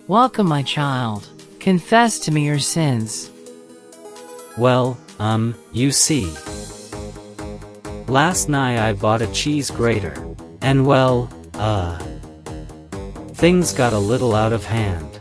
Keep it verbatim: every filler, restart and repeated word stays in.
Welcome, my child. Confess to me your sins. Well, um, you see. Last night I bought a cheese grater. And well, uh... things got a little out of hand.